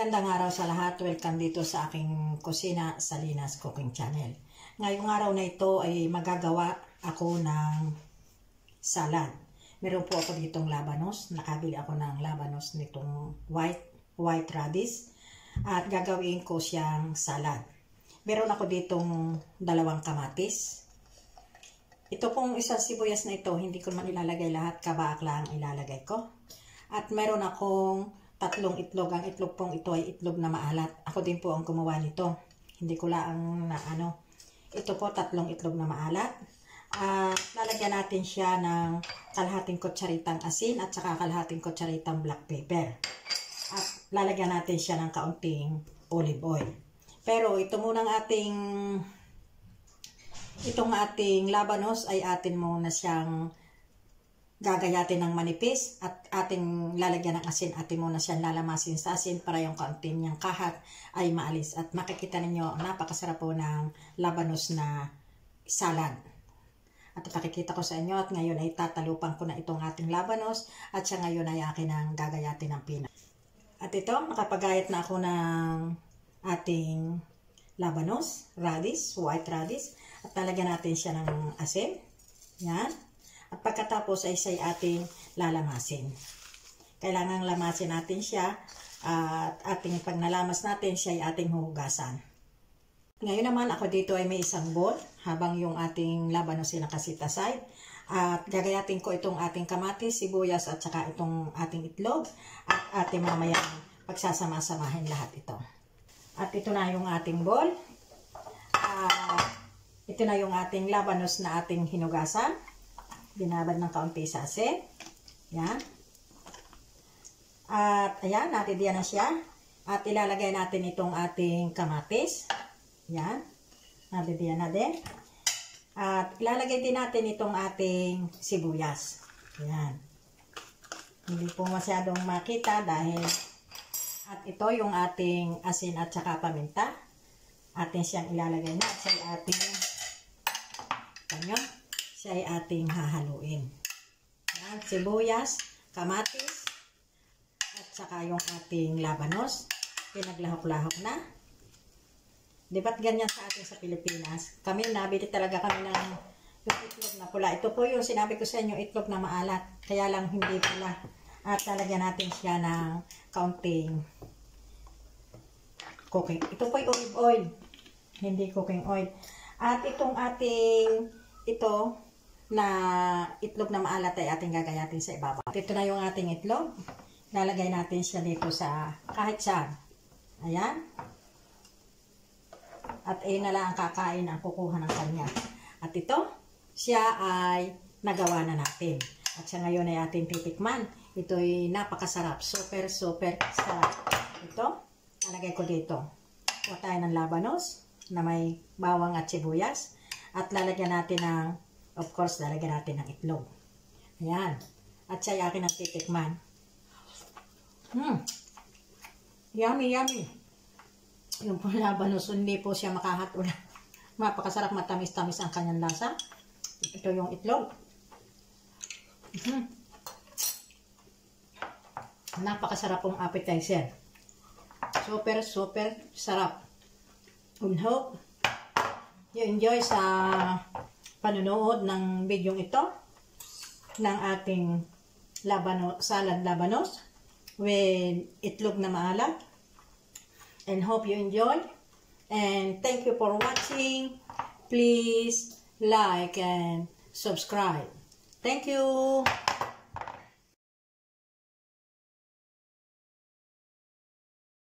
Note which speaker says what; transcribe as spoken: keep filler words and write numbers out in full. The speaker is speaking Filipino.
Speaker 1: Magandang araw sa lahat. Welcome dito sa aking kusina sa Lina's Cooking Channel. Ngayong araw na ito ay magagawa ako ng salad. Meron po ako ditong labanos. Nakabili ako ng labanos nitong white, white radish. At gagawin ko siyang salad. Meron ako ditong dalawang kamatis. Ito pong isang sibuyas na ito, hindi ko man ilalagay lahat, kabaak lang ilalagay ko. At meron akong tatlong itlog. Ang itlog pong ito ay itlog na maalat. Ako din po ang gumawa nito. Hindi ko lang na ano. Ito po tatlong itlog na maalat. At uh, lalagyan natin siya ng kalahating kutsaritang asin at saka kalahating kutsaritang black pepper. At lalagyan natin siya ng kaunting olive oil. Pero ito munang ating itong ating labanos ay atin muna siyang gagayatin ng manipis at ating lalagyan ng asin. Atin muna siyang lalamasin sa asin para yung kaunting niyang kahat ay maalis. At makikita ninyo, napakasarap po ng labanos na salad. At pakikita ko sa inyo at ngayon ay tatalupan ko na itong ating labanos at siya ngayon ay akin ang gagayatin ng peanut. At ito, nakapagayat na ako ng ating labanos, radish, white radish. At lalagyan natin siya ng asin. Yan. At pagkatapos ay siya ating lalamasin. Kailangan lamasin natin siya at ating pag nalamas natin siya ay ating huhugasan. Ngayon naman ako dito ay may isang bowl habang yung ating labanos ay nakasit aside. At gagayatin ko itong ating kamatis, sibuyas at saka itong ating itlog at ating mamaya pagsasama-samahin lahat ito. At ito na yung ating bowl. Uh, ito na yung ating labanos na ating hinugasan. Binabad ng kaunti sa asin. Yan. At ayan, natitiyan na siya. At ilalagay natin itong ating kamatis. Yan. Natitiyan na din. At ilalagay din natin itong ating sibuyas. Yan. Hindi po masyadong makita dahil at ito yung ating asin at saka paminta. Atin siyang ilalagay na. At siya ay ating kanyo. Siya ay ating hahaluin. Yan, sibuyas, kamatis, at saka yung ating labanos. Pinaglahok-lahok na. Di ba't ganyan sa atin sa Pilipinas? Kami, nabili talaga kami ng yung itlog na pula. Ito po yung sinabi ko sa inyo, itlog na maalat. Kaya lang hindi pula. At talagyan natin siya ng kaunting cooking. Ito po yung olive oil. Hindi cooking oil. At itong ating, ito, na itlog na maalat ay ating gagayatin sa ibabaw. At ito na yung ating itlog. Lalagay natin siya dito sa kahit saan. Ayan. At ayun na lang ang kakain ang kukuha ng kanya. At ito, siya ay nagawa na natin. At siya ngayon ay ating titikman. Ito ay napakasarap. Super, super sarap. Ito, nalagay ko dito. Kuha tayo ng labanos na may bawang at sibuyas. At lalagyan natin ng, of course, lalagyan natin ng itlog. Ayan. At siya ay akin ang titikman. Hmm. Yummy, yummy. Yung po labanos, hindi po siya makahatula. Mapakasarap, matamis-tamis ang kanyang lasa. Ito yung itlog. Hmm. Napakasarap pong appetizer. Super, super sarap. I hope you enjoy sa panonood ng video ito ng ating labano, salad labanos with itlog na maalat. And hope you enjoy. And thank you for watching. Please like and subscribe. Thank you.